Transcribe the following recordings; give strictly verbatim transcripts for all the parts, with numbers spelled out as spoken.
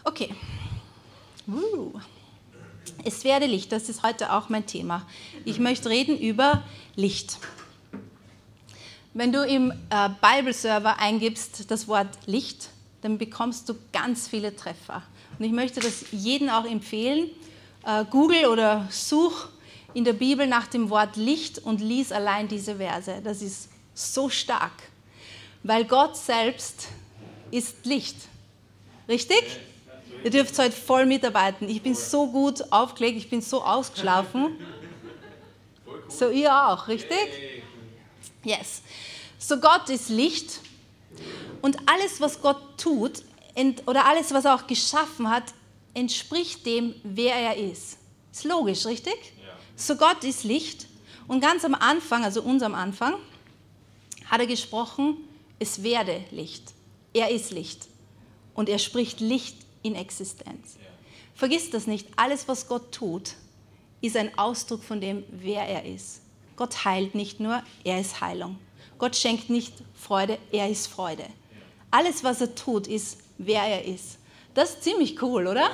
Okay. Uh. Es werde Licht, das ist heute auch mein Thema. Ich möchte reden über Licht. Wenn du im äh, Bible-Server eingibst das Wort Licht, dann bekommst du ganz viele Treffer. Und ich möchte das jedem auch empfehlen. Äh, Google oder such in der Bibel nach dem Wort Licht und lies allein diese Verse. Das ist so stark, weil Gott selbst ist Licht. Richtig? Ihr dürft heute voll mitarbeiten. Ich bin so gut aufgelegt, ich bin so ausgeschlafen. So ihr auch, richtig? Yes. So Gott ist Licht und alles, was Gott tut oder alles, was er auch geschaffen hat, entspricht dem, wer er ist. Ist logisch, richtig? Ja. So Gott ist Licht und ganz am Anfang, also unserem Anfang, hat er gesprochen, es werde Licht. Er ist Licht und er spricht Licht in Existenz. Ja. Vergiss das nicht, alles, was Gott tut, ist ein Ausdruck von dem, wer er ist. Gott heilt nicht nur, er ist Heilung. Gott schenkt nicht Freude, er ist Freude. Ja. Alles, was er tut, ist, wer er ist. Das ist ziemlich cool, oder?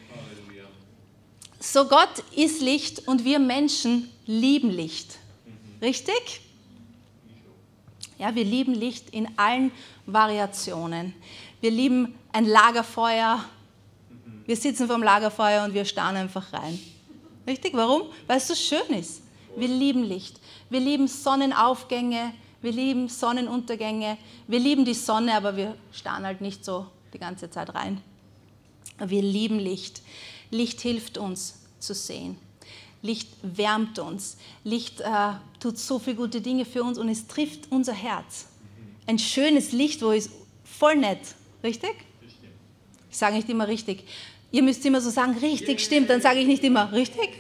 So Gott ist Licht und wir Menschen lieben Licht. Mhm. Richtig? Ja, wir lieben Licht in allen Variationen. Wir lieben ein Lagerfeuer. Wir sitzen vor dem Lagerfeuer und wir starren einfach rein. Richtig? Warum? Weil es so schön ist. Wir lieben Licht. Wir lieben Sonnenaufgänge. Wir lieben Sonnenuntergänge. Wir lieben die Sonne, aber wir starren halt nicht so die ganze Zeit rein. Wir lieben Licht. Licht hilft uns zu sehen. Licht wärmt uns. Licht äh, tut so viele gute Dinge für uns und es trifft unser Herz. Ein schönes Licht, wo ist voll nett. Richtig? Ich sage nicht immer richtig. Ihr müsst immer so sagen, richtig, stimmt. Dann sage ich nicht immer, richtig?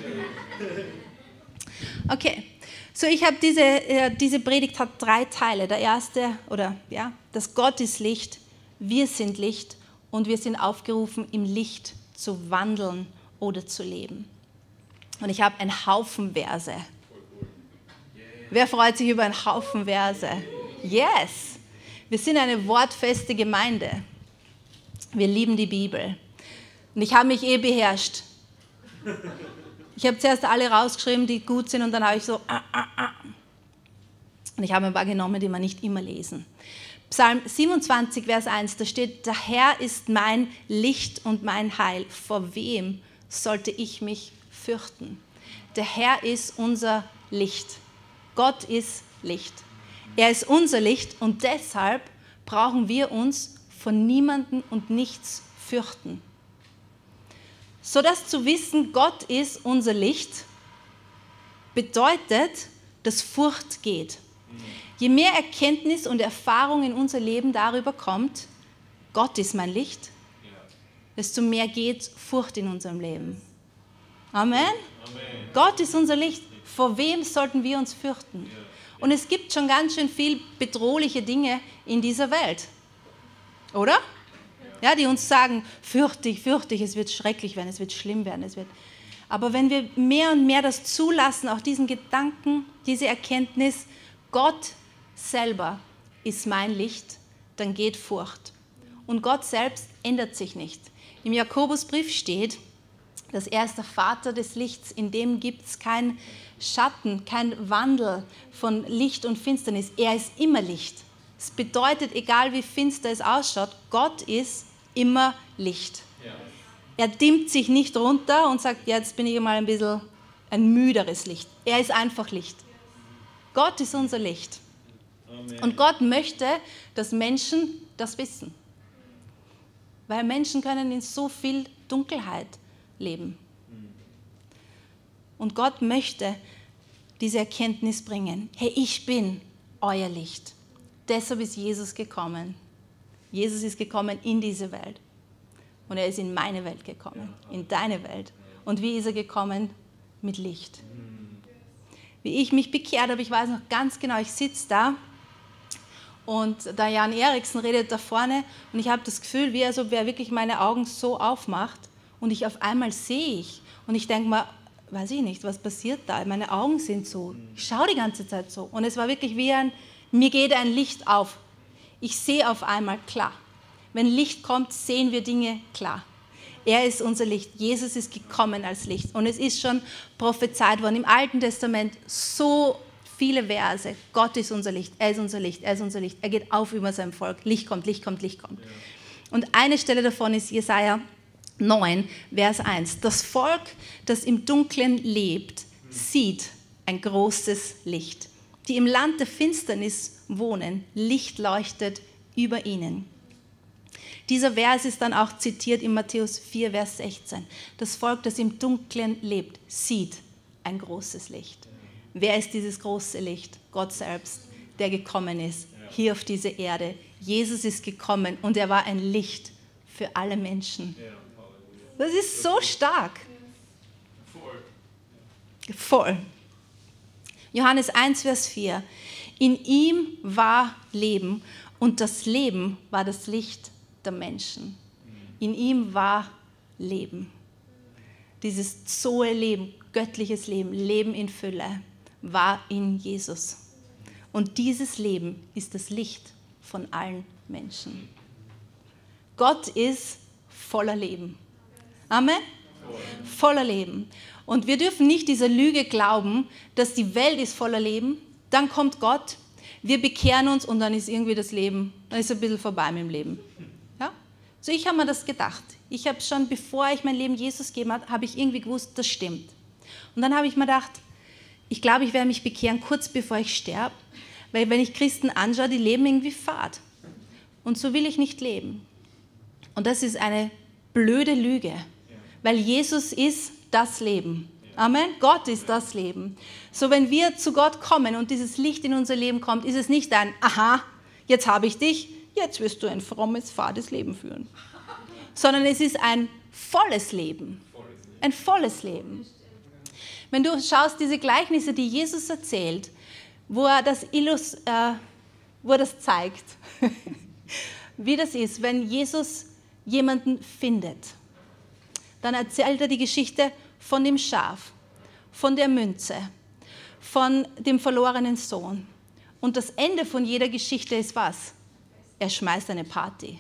Okay. So, ich habe diese, äh, diese Predigt hat drei Teile. Der erste, oder ja, das Gott ist Licht, wir sind Licht und wir sind aufgerufen, im Licht zu wandeln oder zu leben. Und ich habe einen Haufen Verse. Wer freut sich über einen Haufen Verse? Yes! Wir sind eine wortfeste Gemeinde. Wir lieben die Bibel. Und ich habe mich eh beherrscht. Ich habe zuerst alle rausgeschrieben, die gut sind, und dann habe ich so, ah, ah, ah. Und ich habe ein paar genommen, die man nicht immer lesen. Psalm siebenundzwanzig, Vers eins, da steht, der Herr ist mein Licht und mein Heil. Vor wem sollte ich mich fürchten? Der Herr ist unser Licht. Gott ist Licht. Er ist unser Licht und deshalb brauchen wir uns von niemandem und nichts fürchten. So dass zu wissen, Gott ist unser Licht, bedeutet, dass Furcht geht. Je mehr Erkenntnis und Erfahrung in unser Leben darüber kommt, Gott ist mein Licht, desto mehr geht Furcht in unserem Leben. Amen? Amen. Gott ist unser Licht. Vor wem sollten wir uns fürchten? Und es gibt schon ganz schön viel bedrohliche Dinge in dieser Welt. Oder? Ja, die uns sagen, fürchte dich, fürchte dich, es wird schrecklich werden, es wird schlimm werden. Es wird. Aber wenn wir mehr und mehr das zulassen, auch diesen Gedanken, diese Erkenntnis, Gott selber ist mein Licht, dann geht Furcht. Und Gott selbst ändert sich nicht. Im Jakobusbrief steht, dass er ist der Vater des Lichts, in dem gibt es keinen Schatten, kein Wandel von Licht und Finsternis. Er ist immer Licht. Das bedeutet, egal wie finster es ausschaut, Gott ist immer Licht. Ja. Er dimmt sich nicht runter und sagt, ja, jetzt bin ich mal ein bisschen ein müderes Licht. Er ist einfach Licht. Gott ist unser Licht. Amen. Und Gott möchte, dass Menschen das wissen. Weil Menschen können in so viel Dunkelheit leben. Und Gott möchte diese Erkenntnis bringen. Hey, ich bin euer Licht. Deshalb ist Jesus gekommen. Jesus ist gekommen in diese Welt. Und er ist in meine Welt gekommen, in deine Welt. Und wie ist er gekommen? Mit Licht. Wie ich mich bekehrt habe, ich weiß noch ganz genau, ich sitze da und der Jan Eriksen redet da vorne und ich habe das Gefühl, wie als ob er wirklich meine Augen so aufmacht und ich auf einmal sehe ich. Und ich denke mir, weiß ich nicht, was passiert da? Meine Augen sind so. Ich schaue die ganze Zeit so. Und es war wirklich wie ein, mir geht ein Licht auf. Ich sehe auf einmal klar. Wenn Licht kommt, sehen wir Dinge klar. Er ist unser Licht. Jesus ist gekommen als Licht. Und es ist schon prophezeit worden im Alten Testament so viele Verse. Gott ist unser Licht, er ist unser Licht, er ist unser Licht. Er geht auf über sein Volk. Licht kommt, Licht kommt, Licht kommt. Ja. Und eine Stelle davon ist Jesaja neun, Vers eins. Das Volk, das im Dunkeln lebt, sieht ein großes Licht. Die im Land der Finsternis wohnen, Licht leuchtet über ihnen. Dieser Vers ist dann auch zitiert in Matthäus vier, Vers sechzehn. Das Volk, das im Dunkeln lebt, sieht ein großes Licht. Wer ist dieses große Licht? Gott selbst, der gekommen ist, hier auf diese Erde. Jesus ist gekommen und er war ein Licht für alle Menschen. Das ist so stark. Voll. Johannes eins, Vers vier. In ihm war Leben und das Leben war das Licht der Menschen. In ihm war Leben. Dieses Zoe-Leben, göttliches Leben, Leben in Fülle, war in Jesus. Und dieses Leben ist das Licht von allen Menschen. Gott ist voller Leben. Amen? Voller Leben. Und wir dürfen nicht dieser Lüge glauben, dass die Welt ist voller Leben, dann kommt Gott, wir bekehren uns und dann ist irgendwie das Leben, dann ist ein bisschen vorbei mit dem Leben. Ja? So, ich habe mir das gedacht. Ich habe schon, bevor ich mein Leben Jesus gegeben habe, habe ich irgendwie gewusst, das stimmt. Und dann habe ich mir gedacht, ich glaube, ich werde mich bekehren, kurz bevor ich sterbe, weil wenn ich Christen anschaue, die leben irgendwie fad. Und so will ich nicht leben. Und das ist eine blöde Lüge, weil Jesus ist das Leben. Amen. Gott ist das Leben. So, wenn wir zu Gott kommen und dieses Licht in unser Leben kommt, ist es nicht ein, aha, jetzt habe ich dich, jetzt wirst du ein frommes, fades Leben führen. Sondern es ist ein volles Leben. Ein volles Leben. Wenn du schaust, diese Gleichnisse, die Jesus erzählt, wo er das, Illus, äh, wo er das zeigt, wie das ist, wenn Jesus jemanden findet, dann erzählt er die Geschichte von dem Schaf, von der Münze, von dem verlorenen Sohn. Und das Ende von jeder Geschichte ist was? Er schmeißt eine Party.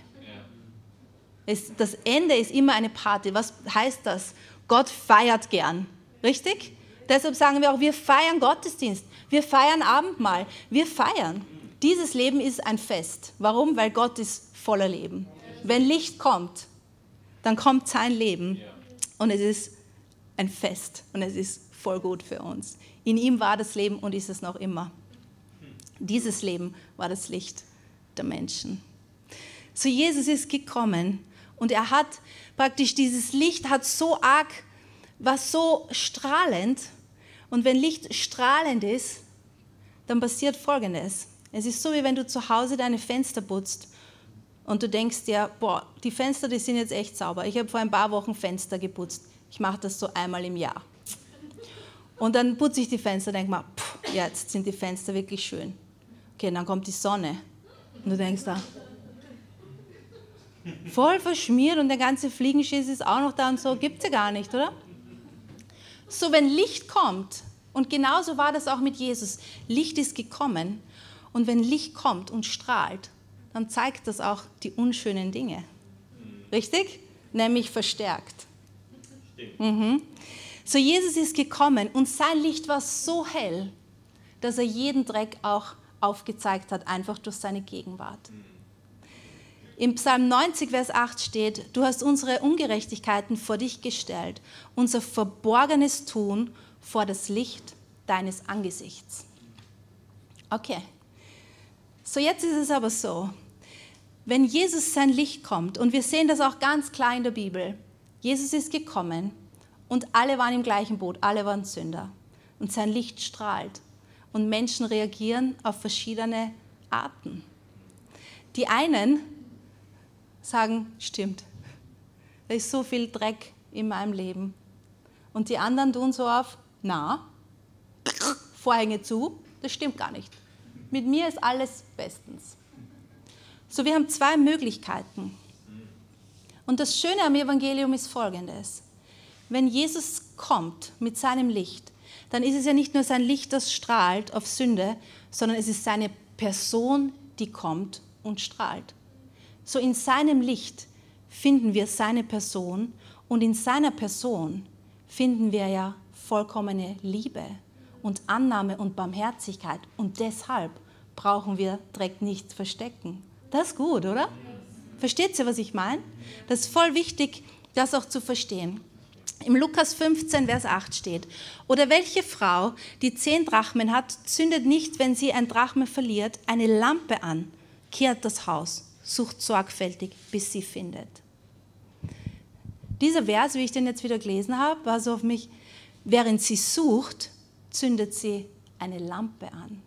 Es, das Ende ist immer eine Party. Was heißt das? Gott feiert gern. Richtig? Deshalb sagen wir auch, wir feiern Gottesdienst. Wir feiern Abendmahl. Wir feiern. Dieses Leben ist ein Fest. Warum? Weil Gott ist voller Leben. Wenn Licht kommt, dann kommt sein Leben. Und es ist ein Fest. Und es ist voll gut für uns. In ihm war das Leben und ist es noch immer. Dieses Leben war das Licht der Menschen. So, Jesus ist gekommen und er hat praktisch dieses Licht, hat so arg, war so strahlend. Und wenn Licht strahlend ist, dann passiert Folgendes. Es ist so, wie wenn du zu Hause deine Fenster putzt und du denkst dir, boah, die Fenster, die sind jetzt echt sauber. Ich habe vor ein paar Wochen Fenster geputzt. Ich mache das so einmal im Jahr. Und dann putze ich die Fenster und denke mir, pff, jetzt sind die Fenster wirklich schön. Okay, dann kommt die Sonne. Und du denkst da, voll verschmiert und der ganze Fliegenschiss ist auch noch da und so, gibt es ja gar nicht, oder? So, wenn Licht kommt, und genauso war das auch mit Jesus, Licht ist gekommen und wenn Licht kommt und strahlt, dann zeigt das auch die unschönen Dinge. Richtig? Nämlich verstärkt. Mhm. So, Jesus ist gekommen und sein Licht war so hell, dass er jeden Dreck auch aufgezeigt hat, einfach durch seine Gegenwart. Im Psalm neunzig, Vers acht steht, du hast unsere Ungerechtigkeiten vor dich gestellt, unser verborgenes Tun vor das Licht deines Angesichts. Okay, so jetzt ist es aber so, wenn Jesus sein Licht kommt, und wir sehen das auch ganz klar in der Bibel, Jesus ist gekommen und alle waren im gleichen Boot, alle waren Sünder und sein Licht strahlt und Menschen reagieren auf verschiedene Arten. Die einen sagen, stimmt, da ist so viel Dreck in meinem Leben. Und die anderen tun so auf, na, Vorhänge zu, das stimmt gar nicht. Mit mir ist alles bestens. So, wir haben zwei Möglichkeiten. Und das Schöne am Evangelium ist Folgendes. Wenn Jesus kommt mit seinem Licht, dann ist es ja nicht nur sein Licht, das strahlt auf Sünde, sondern es ist seine Person, die kommt und strahlt. so in seinem Licht finden wir seine Person und in seiner Person finden wir ja vollkommene Liebe und Annahme und Barmherzigkeit und deshalb brauchen wir Dreck nicht verstecken. Das ist gut, oder? Versteht ihr, was ich meine? Das ist voll wichtig, das auch zu verstehen. Im Lukas fünfzehn, Vers acht steht, oder welche Frau, die zehn Drachmen hat, zündet nicht, wenn sie ein Drachme verliert, eine Lampe an, kehrt das Haus, sucht sorgfältig, bis sie findet. Dieser Vers, wie ich den jetzt wieder gelesen habe, war so auf mich, während sie sucht, zündet sie eine Lampe an.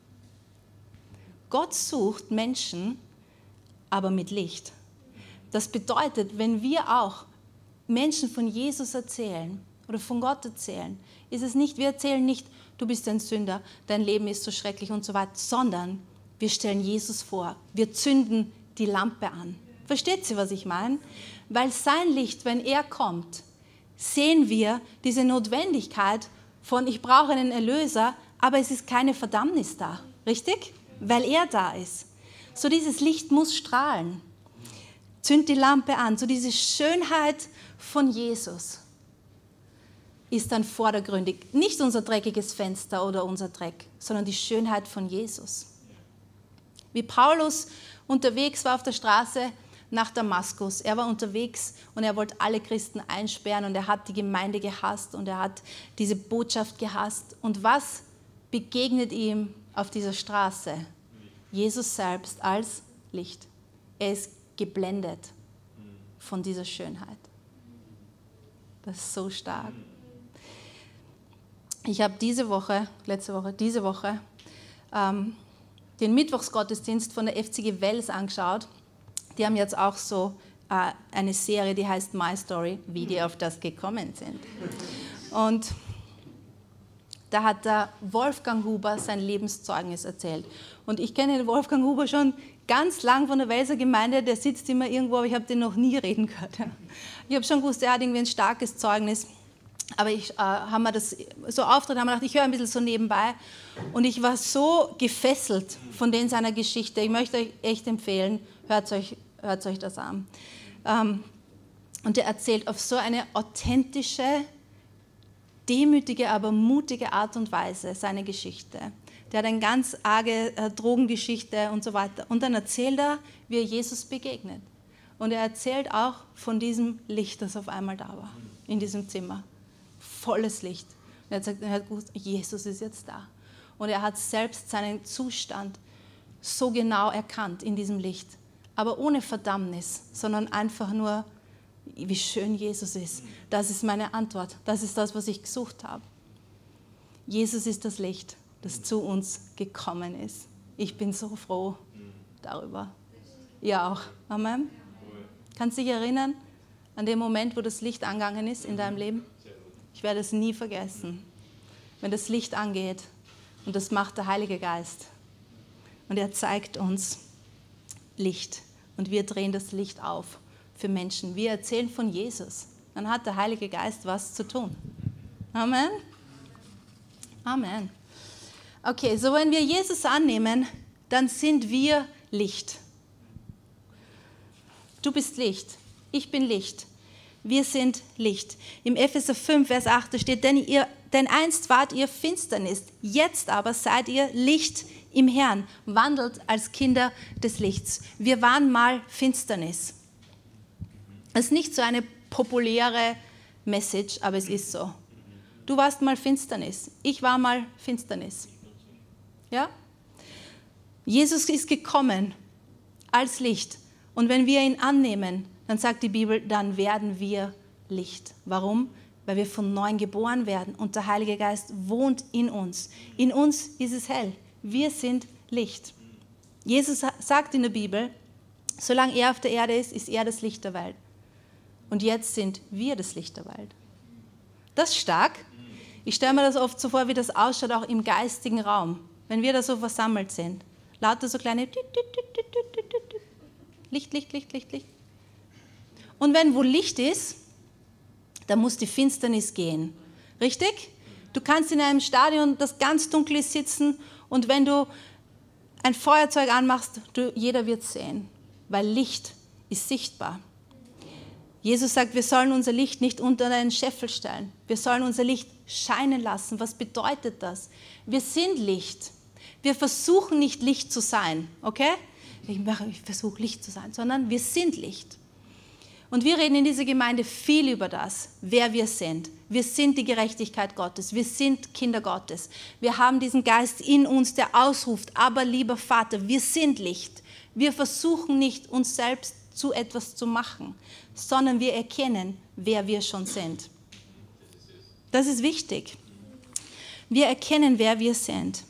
Gott sucht Menschen, aber mit Licht. Das bedeutet, wenn wir auch Menschen von Jesus erzählen oder von Gott erzählen, ist es nicht, wir erzählen nicht, du bist ein Sünder, dein Leben ist so schrecklich und so weiter, sondern wir stellen Jesus vor, wir zünden die Lampe an. Versteht ihr, was ich meine? Weil sein Licht, wenn er kommt, sehen wir diese Notwendigkeit von, ich brauche einen Erlöser, aber es ist keine Verdammnis da, richtig? Weil er da ist. So dieses Licht muss strahlen. Zünd die Lampe an. So diese Schönheit von Jesus ist dann vordergründig. Nicht unser dreckiges Fenster oder unser Dreck, sondern die Schönheit von Jesus. Wie Paulus unterwegs war auf der Straße nach Damaskus. Er war unterwegs und er wollte alle Christen einsperren und er hat die Gemeinde gehasst und er hat diese Botschaft gehasst. Und was begegnet ihm auf dieser Straße? Jesus selbst als Licht. Er ist geblendet von dieser Schönheit. Das ist so stark. Ich habe diese Woche, letzte Woche, diese Woche, ähm, den Mittwochsgottesdienst von der F C G Wels angeschaut. Die haben jetzt auch so äh, eine Serie, die heißt My Story, wie die auf das gekommen sind. Und da hat der Wolfgang Huber sein Lebenszeugnis erzählt. Und ich kenne den Wolfgang Huber schon ganz lang von der Welser Gemeinde, der sitzt immer irgendwo, aber ich habe den noch nie reden gehört. Ich habe schon gewusst, er hat irgendwie ein starkes Zeugnis, aber ich äh, habe mir das so Auftritt, haben wir gedacht, ich höre ein bisschen so nebenbei und ich war so gefesselt von den seiner Geschichte. Ich möchte euch echt empfehlen, hört euch, hört euch das an. Ähm, und er erzählt auf so eine authentische, demütige, aber mutige Art und Weise seine Geschichte. Der hat eine ganz arge äh, Drogengeschichte und so weiter. Und dann erzählt er, wie er Jesus begegnet. Und er erzählt auch von diesem Licht, das auf einmal da war, in diesem Zimmer. Volles Licht. Und er hat gesagt, er hat gewusst, Jesus ist jetzt da. Und er hat selbst seinen Zustand so genau erkannt in diesem Licht. Aber ohne Verdammnis, sondern einfach nur, wie schön Jesus ist. Das ist meine Antwort. Das ist das, was ich gesucht habe. Jesus ist das Licht, das zu uns gekommen ist. Ich bin so froh darüber. Ihr auch. Amen. Kannst du dich erinnern an den Moment, wo das Licht angegangen ist in deinem Leben? Ich werde es nie vergessen. Wenn das Licht angeht und das macht der Heilige Geist. Und er zeigt uns Licht und wir drehen das Licht auf für Menschen. Wir erzählen von Jesus. Dann hat der Heilige Geist was zu tun. Amen. Amen. Okay, so wenn wir Jesus annehmen, dann sind wir Licht. Du bist Licht. Ich bin Licht. Wir sind Licht. Im Epheser fünf, Vers acht steht, denn, ihr, denn einst wart ihr Finsternis, jetzt aber seid ihr Licht im Herrn, wandelt als Kinder des Lichts. Wir waren mal Finsternis. Es ist nicht so eine populäre Message, aber es ist so. Du warst mal Finsternis, ich war mal Finsternis. Ja? Jesus ist gekommen als Licht und wenn wir ihn annehmen, dann sagt die Bibel, dann werden wir Licht. Warum? Weil wir von neuem geboren werden und der Heilige Geist wohnt in uns. In uns ist es hell. Wir sind Licht. Jesus sagt in der Bibel, solange er auf der Erde ist, ist er das Licht der Welt. Und jetzt sind wir das Licht der Welt. Das ist stark. Ich stelle mir das oft so vor, wie das ausschaut, auch im geistigen Raum, wenn wir da so versammelt sind. Lauter so kleine Licht, Licht, Licht, Licht, Licht. Und wenn wo Licht ist, dann muss die Finsternis gehen. Richtig? Du kannst in einem Stadion, das ganz dunkel ist, sitzen und wenn du ein Feuerzeug anmachst, du, jeder wird sehen, weil Licht ist sichtbar. Jesus sagt, wir sollen unser Licht nicht unter einen Scheffel stellen. Wir sollen unser Licht scheinen lassen. Was bedeutet das? Wir sind Licht. Wir versuchen nicht Licht zu sein, okay? Ich, ich versuche Licht zu sein, sondern wir sind Licht. Und wir reden in dieser Gemeinde viel über das, wer wir sind. Wir sind die Gerechtigkeit Gottes. Wir sind Kinder Gottes. Wir haben diesen Geist in uns, der ausruft, aber lieber Vater, wir sind Licht. Wir versuchen nicht, uns selbst zu etwas zu machen, sondern wir erkennen, wer wir schon sind. Das ist wichtig. Wir erkennen, wer wir sind.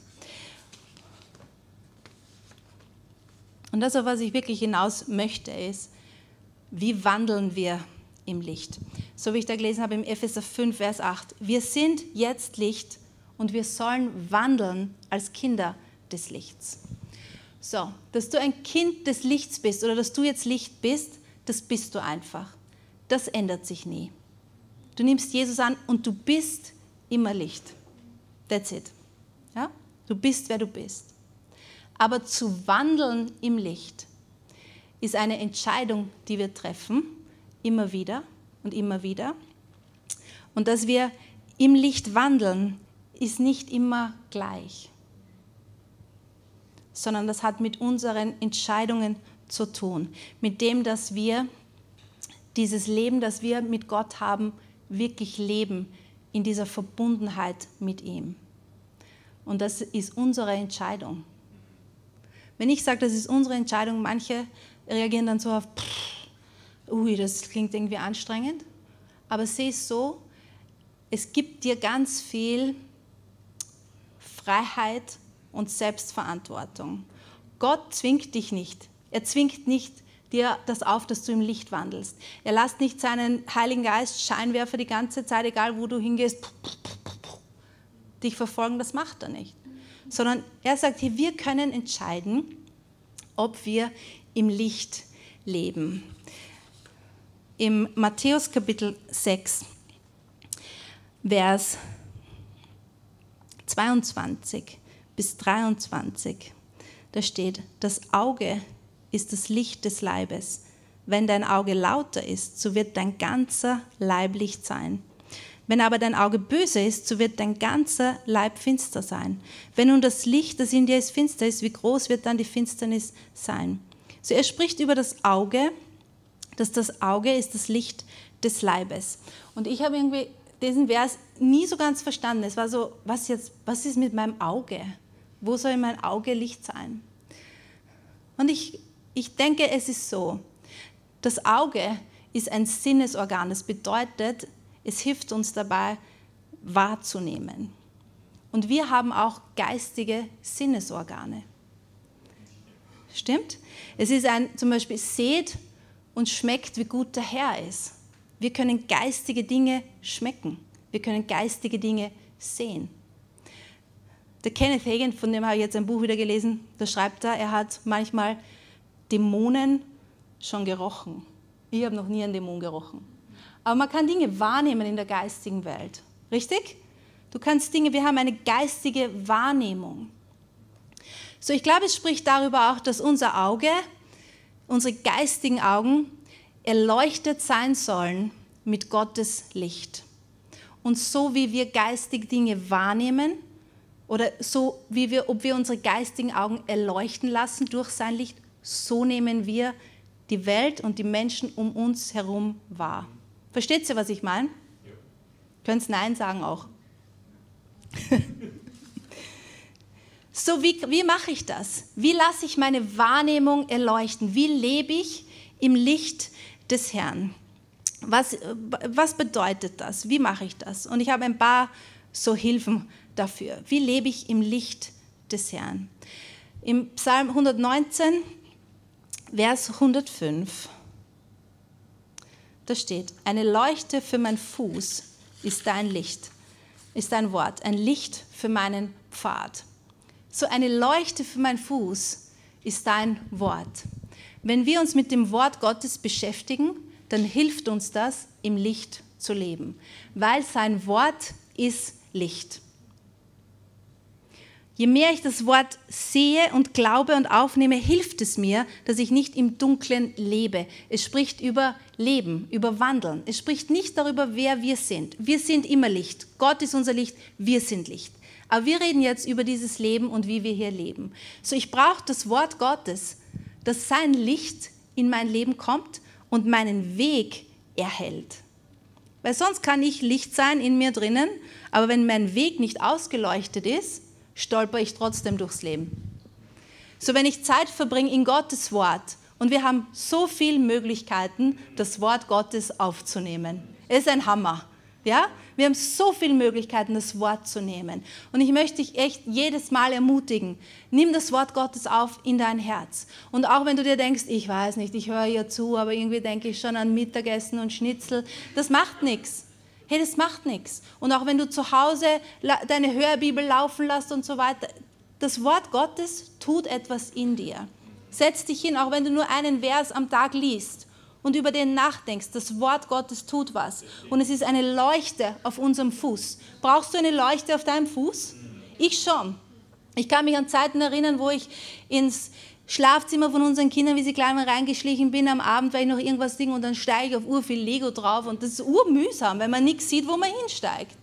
Und das, auf was ich wirklich hinaus möchte, ist, wie wandeln wir im Licht? So wie ich da gelesen habe im Epheser fünf, Vers acht. Wir sind jetzt Licht und wir sollen wandeln als Kinder des Lichts. So, dass du ein Kind des Lichts bist oder dass du jetzt Licht bist, das bist du einfach. Das ändert sich nie. Du nimmst Jesus an und du bist immer Licht. That's it. Ja? Du bist, wer du bist. Aber zu wandeln im Licht ist eine Entscheidung, die wir treffen, immer wieder und immer wieder. Und dass wir im Licht wandeln, ist nicht immer gleich, sondern das hat mit unseren Entscheidungen zu tun, mit dem, dass wir dieses Leben, das wir mit Gott haben, wirklich leben in dieser Verbundenheit mit ihm. Und das ist unsere Entscheidung. Wenn ich sage, das ist unsere Entscheidung, manche reagieren dann so auf, pff, ui, das klingt irgendwie anstrengend. Aber sieh es so, es gibt dir ganz viel Freiheit und Selbstverantwortung. Gott zwingt dich nicht. Er zwingt nicht dir das auf, dass du im Licht wandelst. Er lässt nicht seinen Heiligen Geist Scheinwerfer die ganze Zeit, egal wo du hingehst, dich verfolgen, das macht er nicht. Sondern er sagt hier, wir können entscheiden, ob wir im Licht leben. Im Matthäus Kapitel sechs, Vers zweiundzwanzig bis dreiundzwanzig, da steht, das Auge ist das Licht des Leibes. Wenn dein Auge lauter ist, so wird dein ganzer Leib Licht sein. Wenn aber dein Auge böse ist, so wird dein ganzer Leib finster sein. Wenn nun das Licht, das in dir ist, finster ist, wie groß wird dann die Finsternis sein? So, er spricht über das Auge, dass das Auge ist das Licht des Leibes. Und ich habe irgendwie diesen Vers nie so ganz verstanden. Es war so, was jetzt, was ist mit meinem Auge? Wo soll mein Auge Licht sein? Und ich, ich denke, es ist so, das Auge ist ein Sinnesorgan. Das bedeutet, es hilft uns dabei, wahrzunehmen. Und wir haben auch geistige Sinnesorgane. Stimmt? Es ist ein, zum Beispiel, seht und schmeckt, wie gut der Herr ist. Wir können geistige Dinge schmecken. Wir können geistige Dinge sehen. Der Kenneth Hagin, von dem habe ich jetzt ein Buch wieder gelesen, da schreibt er, er hat manchmal Dämonen schon gerochen. Ich habe noch nie einen Dämon gerochen. Aber man kann Dinge wahrnehmen in der geistigen Welt. Richtig? Du kannst Dinge, wir haben eine geistige Wahrnehmung. So, ich glaube, es spricht darüber auch, dass unser Auge, unsere geistigen Augen, erleuchtet sein sollen mit Gottes Licht. Und so wie wir geistige Dinge wahrnehmen, oder so wie wir, ob wir unsere geistigen Augen erleuchten lassen durch sein Licht, so nehmen wir die Welt und die Menschen um uns herum wahr. Versteht ihr, was ich meine? Ja. Könnt Nein sagen auch. So, wie, wie mache ich das? Wie lasse ich meine Wahrnehmung erleuchten? Wie lebe ich im Licht des Herrn? Was, was bedeutet das? Wie mache ich das? Und ich habe ein paar so Hilfen dafür. Wie lebe ich im Licht des Herrn? Im Psalm hundertneunzehn, Vers hundertfünf, da steht, eine Leuchte für meinen Fuß ist dein Licht, ist dein Wort, ein Licht für meinen Pfad. So eine Leuchte für meinen Fuß ist dein Wort. Wenn wir uns mit dem Wort Gottes beschäftigen, dann hilft uns das, im Licht zu leben, weil sein Wort ist Licht. Je mehr ich das Wort sehe und glaube und aufnehme, hilft es mir, dass ich nicht im Dunklen lebe. Es spricht über Leben, über Wandeln. Es spricht nicht darüber, wer wir sind. Wir sind immer Licht. Gott ist unser Licht, wir sind Licht. Aber wir reden jetzt über dieses Leben und wie wir hier leben. So, ich brauche das Wort Gottes, dass sein Licht in mein Leben kommt und meinen Weg erhält. Weil sonst kann ich Licht sein in mir drinnen, aber wenn mein Weg nicht ausgeleuchtet ist, stolper ich trotzdem durchs Leben. So, wenn ich Zeit verbringe in Gottes Wort, und wir haben so viele Möglichkeiten, das Wort Gottes aufzunehmen. Es ist ein Hammer. Ja? Wir haben so viele Möglichkeiten, das Wort zu nehmen. Und ich möchte dich echt jedes Mal ermutigen, nimm das Wort Gottes auf in dein Herz. Und auch wenn du dir denkst, ich weiß nicht, ich höre ja zu, aber irgendwie denke ich schon an Mittagessen und Schnitzel, das macht nichts. Hey, das macht nichts. Und auch wenn du zu Hause deine Hörbibel laufen lässt und so weiter, das Wort Gottes tut etwas in dir. Setz dich hin, auch wenn du nur einen Vers am Tag liest und über den nachdenkst. Das Wort Gottes tut was. Und es ist eine Leuchte auf unserem Fuß. Brauchst du eine Leuchte auf deinem Fuß? Ich schon. Ich kann mich an Zeiten erinnern, wo ich ins Schlafzimmer von unseren Kindern, wie sie klein waren, reingeschlichen bin am Abend, weil ich noch irgendwas singe und dann steige ich auf ur viel Lego drauf und das ist urmühsam, weil man nichts sieht, wo man hinsteigt.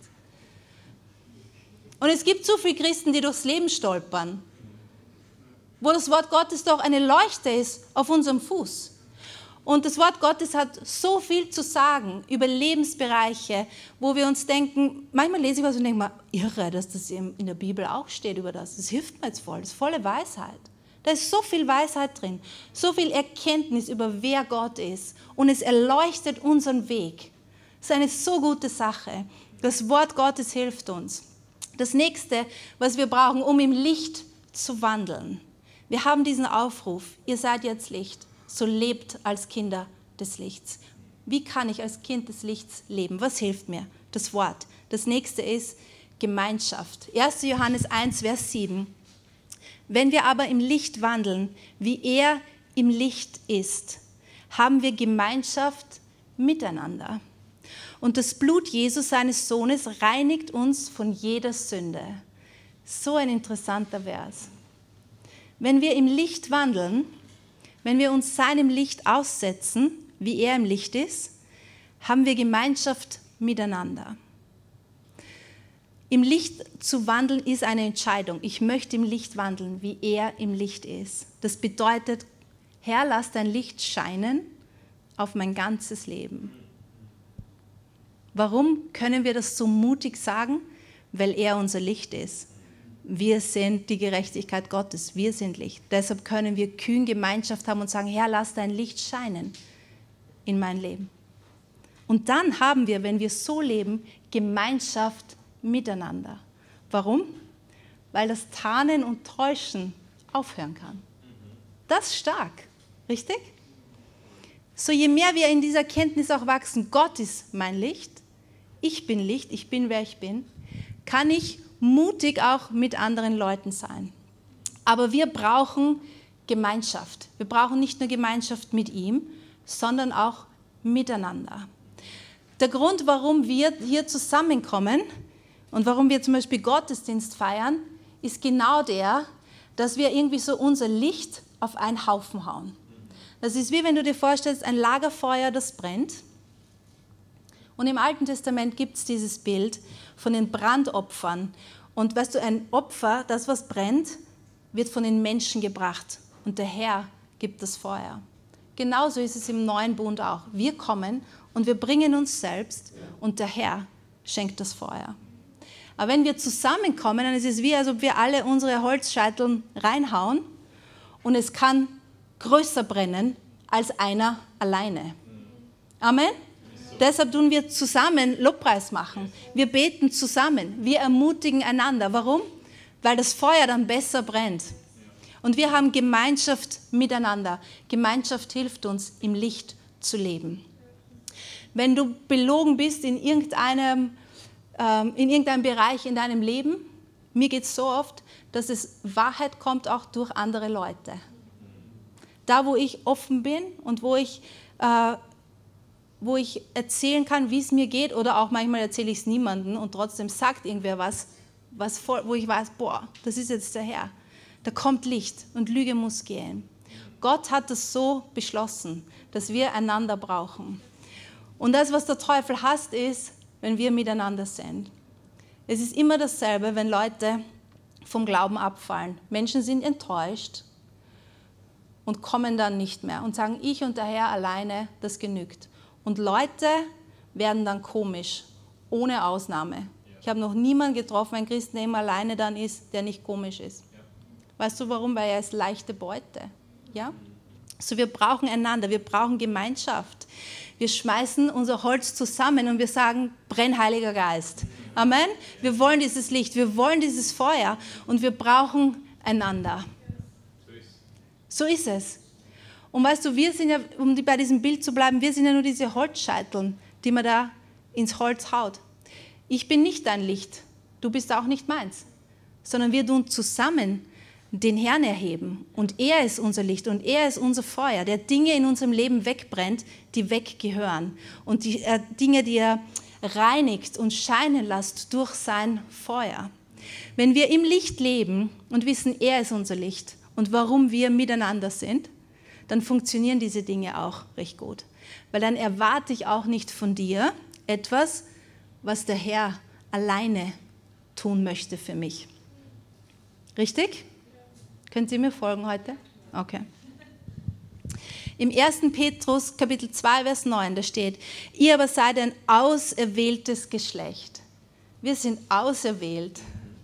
Und es gibt so viele Christen, die durchs Leben stolpern, wo das Wort Gottes doch eine Leuchte ist auf unserem Fuß. Und das Wort Gottes hat so viel zu sagen über Lebensbereiche, wo wir uns denken, manchmal lese ich was und denke mir, irre, dass das in der Bibel auch steht über das. Das hilft mir jetzt voll, das ist volle Weisheit. Da ist so viel Weisheit drin, so viel Erkenntnis über wer Gott ist und es erleuchtet unseren Weg. Das ist eine so gute Sache. Das Wort Gottes hilft uns. Das nächste, was wir brauchen, um im Licht zu wandeln. Wir haben diesen Aufruf, ihr seid jetzt Licht, so lebt als Kinder des Lichts. Wie kann ich als Kind des Lichts leben? Was hilft mir? Das Wort. Das nächste ist Gemeinschaft. erster Johannes eins, Vers sieben. Wenn wir aber im Licht wandeln, wie er im Licht ist, haben wir Gemeinschaft miteinander. Und das Blut Jesus, seines Sohnes, reinigt uns von jeder Sünde. So ein interessanter Vers. Wenn wir im Licht wandeln, wenn wir uns seinem Licht aussetzen, wie er im Licht ist, haben wir Gemeinschaft miteinander. Im Licht zu wandeln ist eine Entscheidung. Ich möchte im Licht wandeln, wie er im Licht ist. Das bedeutet, Herr, lass dein Licht scheinen auf mein ganzes Leben. Warum können wir das so mutig sagen? Weil er unser Licht ist. Wir sind die Gerechtigkeit Gottes, wir sind Licht. Deshalb können wir kühn Gemeinschaft haben und sagen, Herr, lass dein Licht scheinen in mein Leben. Und dann haben wir, wenn wir so leben, Gemeinschaft miteinander. Warum? Weil das Tarnen und Täuschen aufhören kann. Das ist stark, richtig? So je mehr wir in dieser Kenntnis auch wachsen, Gott ist mein Licht, ich bin Licht, ich bin, wer ich bin, kann ich mutig auch mit anderen Leuten sein. Aber wir brauchen Gemeinschaft. Wir brauchen nicht nur Gemeinschaft mit ihm, sondern auch miteinander. Der Grund, warum wir hier zusammenkommen und warum wir zum Beispiel Gottesdienst feiern, ist genau der, dass wir irgendwie so unser Licht auf einen Haufen hauen. Das ist wie wenn du dir vorstellst, ein Lagerfeuer, das brennt. Und im Alten Testament gibt es dieses Bild von den Brandopfern. Und weißt du, ein Opfer, das was brennt, wird von den Menschen gebracht. Und der Herr gibt das Feuer. Genauso ist es im neuen Bund auch. Wir kommen und wir bringen uns selbst und der Herr schenkt das Feuer. Aber wenn wir zusammenkommen, dann ist es wie, als ob wir alle unsere Holzscheiteln reinhauen und es kann größer brennen als einer alleine. Amen? Deshalb tun wir zusammen Lobpreis machen. Wir beten zusammen. Wir ermutigen einander. Warum? Weil das Feuer dann besser brennt. Und wir haben Gemeinschaft miteinander. Gemeinschaft hilft uns, im Licht zu leben. Wenn du belogen bist in irgendeinem, ähm, in irgendeinem Bereich in deinem Leben, mir geht es so oft, dass es Wahrheit kommt auch durch andere Leute. Da, wo ich offen bin und wo ich... Äh, wo ich erzählen kann, wie es mir geht, oder auch manchmal erzähle ich es niemandem und trotzdem sagt irgendwer was, was voll, wo ich weiß, boah, das ist jetzt der Herr. Da kommt Licht und Lüge muss gehen. Gott hat es so beschlossen, dass wir einander brauchen. Und das, was der Teufel hasst, ist, wenn wir miteinander sind. Es ist immer dasselbe, wenn Leute vom Glauben abfallen. Menschen sind enttäuscht und kommen dann nicht mehr und sagen, ich und der Herr alleine, das genügt. Und Leute werden dann komisch, ohne Ausnahme. Ich habe noch niemanden getroffen, ein Christ, der immer alleine dann ist, der nicht komisch ist. Weißt du warum? Weil er ist leichte Beute. Ja? So, wir brauchen einander, wir brauchen Gemeinschaft. Wir schmeißen unser Holz zusammen und wir sagen, brenn, Heiliger Geist. Amen. Wir wollen dieses Licht, wir wollen dieses Feuer und wir brauchen einander. So ist es. Und weißt du, wir sind ja, um bei diesem Bild zu bleiben, wir sind ja nur diese Holzscheiteln, die man da ins Holz haut. Ich bin nicht dein Licht, du bist auch nicht meins, sondern wir tun zusammen den Herrn erheben und er ist unser Licht und er ist unser Feuer, der Dinge in unserem Leben wegbrennt, die weggehören und die äh, Dinge, die er reinigt und scheinen lässt durch sein Feuer. Wenn wir im Licht leben und wissen, er ist unser Licht und warum wir miteinander sind, dann funktionieren diese Dinge auch recht gut. Weil dann erwarte ich auch nicht von dir etwas, was der Herr alleine tun möchte für mich. Richtig? Können Sie mir folgen heute? Okay. Im ersten Petrus Kapitel zwei, Vers neun, da steht, ihr aber seid ein auserwähltes Geschlecht. Wir sind auserwählt.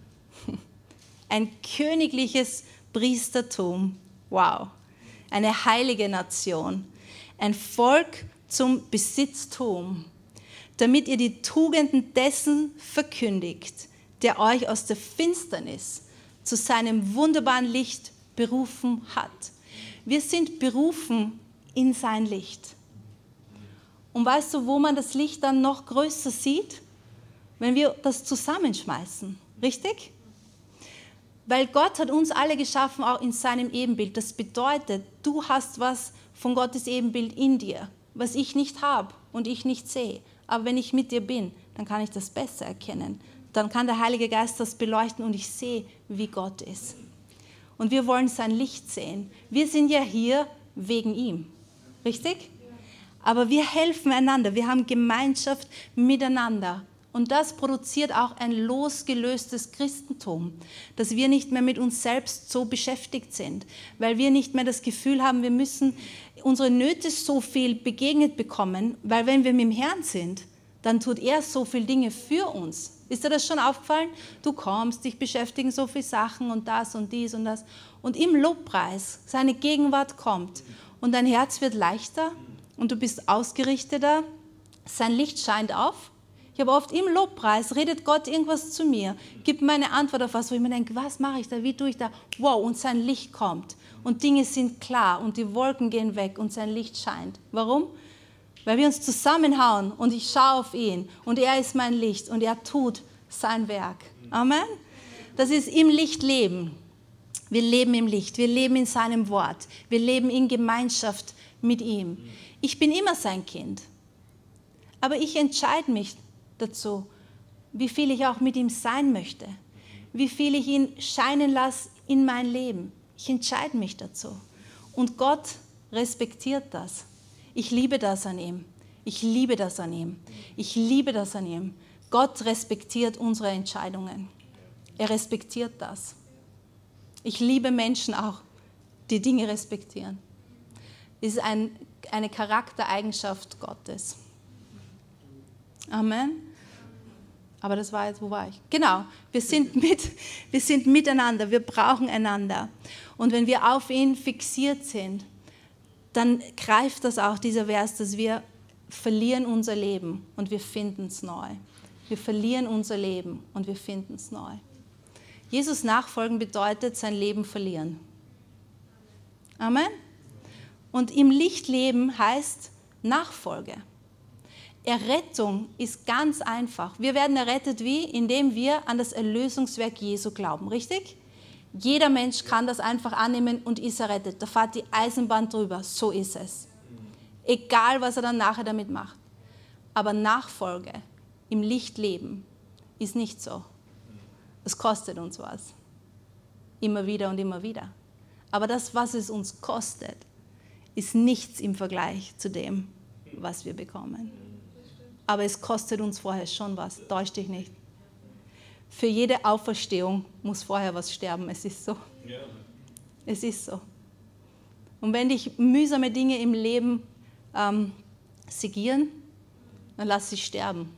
Ein königliches Priestertum. Wow. Eine heilige Nation. Ein Volk zum Besitztum, damit ihr die Tugenden dessen verkündigt, der euch aus der Finsternis zu seinem wunderbaren Licht berufen hat. Wir sind berufen in sein Licht. Und weißt du, wo man das Licht dann noch größer sieht? Wenn wir das zusammenschmeißen, richtig? Weil Gott hat uns alle geschaffen, auch in seinem Ebenbild. Das bedeutet, du hast was von Gottes Ebenbild in dir, was ich nicht habe und ich nicht sehe. Aber wenn ich mit dir bin, dann kann ich das besser erkennen. Dann kann der Heilige Geist das beleuchten und ich sehe, wie Gott ist. Und wir wollen sein Licht sehen. Wir sind ja hier wegen ihm. Richtig? Aber wir helfen einander. Wir haben Gemeinschaft miteinander. Und das produziert auch ein losgelöstes Christentum, dass wir nicht mehr mit uns selbst so beschäftigt sind, weil wir nicht mehr das Gefühl haben, wir müssen unsere Nöte so viel begegnet bekommen, weil wenn wir mit dem Herrn sind, dann tut er so viele Dinge für uns. Ist dir das schon aufgefallen? Du kommst, dich beschäftigen so viele Sachen und das und dies und das. Und im Lobpreis, seine Gegenwart kommt und dein Herz wird leichter und du bist ausgerichteter, sein Licht scheint auf. Ich habe oft im Lobpreis, redet Gott irgendwas zu mir, gibt mir eine Antwort auf was, wo ich mir denke, was mache ich da, wie tue ich da? Wow, und sein Licht kommt und Dinge sind klar und die Wolken gehen weg und sein Licht scheint. Warum? Weil wir uns zusammenhauen und ich schaue auf ihn und er ist mein Licht und er tut sein Werk. Amen? Das ist im Licht leben. Wir leben im Licht, wir leben in seinem Wort, wir leben in Gemeinschaft mit ihm. Ich bin immer sein Kind, aber ich entscheide mich dazu, wie viel ich auch mit ihm sein möchte, wie viel ich ihn scheinen lasse in mein Leben. Ich entscheide mich dazu. Und Gott respektiert das. Ich liebe das an ihm. Ich liebe das an ihm. Ich liebe das an ihm. Gott respektiert unsere Entscheidungen. Er respektiert das. Ich liebe Menschen auch, die Dinge respektieren. Das ist ein, eine Charaktereigenschaft Gottes. Amen. Aber das war jetzt, wo war ich? Genau, wir sind, mit, wir sind miteinander, wir brauchen einander. Und wenn wir auf ihn fixiert sind, dann greift das auch, dieser Vers, dass wir verlieren unser Leben und wir finden es neu. Wir verlieren unser Leben und wir finden es neu. Jesus nachfolgen bedeutet sein Leben verlieren. Amen. Und im Licht leben heißt Nachfolge. Errettung ist ganz einfach. Wir werden errettet wie? Indem wir an das Erlösungswerk Jesu glauben, richtig? Jeder Mensch kann das einfach annehmen und ist errettet. Da fährt die Eisenbahn drüber, so ist es. Egal, was er dann nachher damit macht. Aber Nachfolge im Licht leben ist nicht so. Es kostet uns was. Immer wieder und immer wieder. Aber das, was es uns kostet, ist nichts im Vergleich zu dem, was wir bekommen. Aber es kostet uns vorher schon was. Täusch dich nicht. Für jede Auferstehung muss vorher was sterben. Es ist so. Es ist so. Und wenn dich mühsame Dinge im Leben ähm, segieren, dann lass sie sterben.